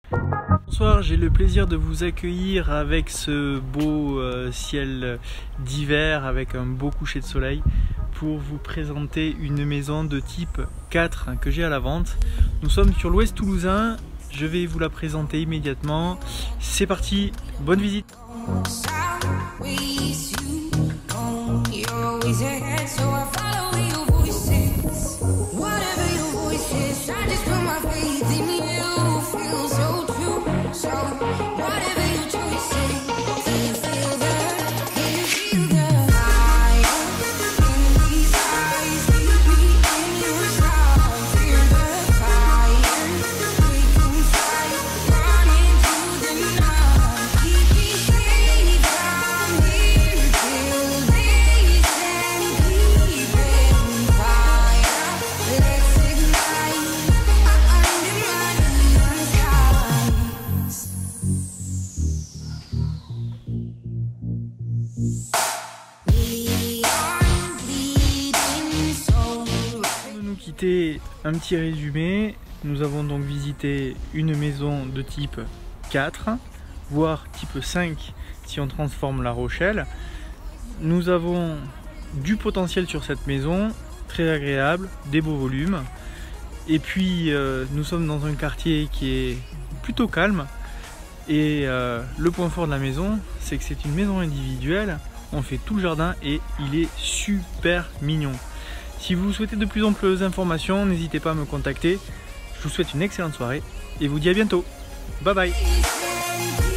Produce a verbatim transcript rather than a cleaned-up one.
Bonsoir, j'ai le plaisir de vous accueillir avec ce beau euh, ciel d'hiver avec un beau coucher de soleil pour vous présenter une maison de type quatre que j'ai à la vente. Nous sommes sur l'ouest toulousain, je vais vous la présenter immédiatement. C'est parti, bonne visite. Un petit résumé, nous avons donc visité une maison de type quatre, voire type cinq si on transforme La Rochelle. Nous avons du potentiel sur cette maison, très agréable, des beaux volumes. Et puis euh, nous sommes dans un quartier qui est plutôt calme. Et euh, le point fort de la maison, c'est que c'est une maison individuelle. On fait tout le jardin et il est super mignon. Si vous souhaitez de plus amples informations, n'hésitez pas à me contacter. Je vous souhaite une excellente soirée et vous dis à bientôt. Bye bye.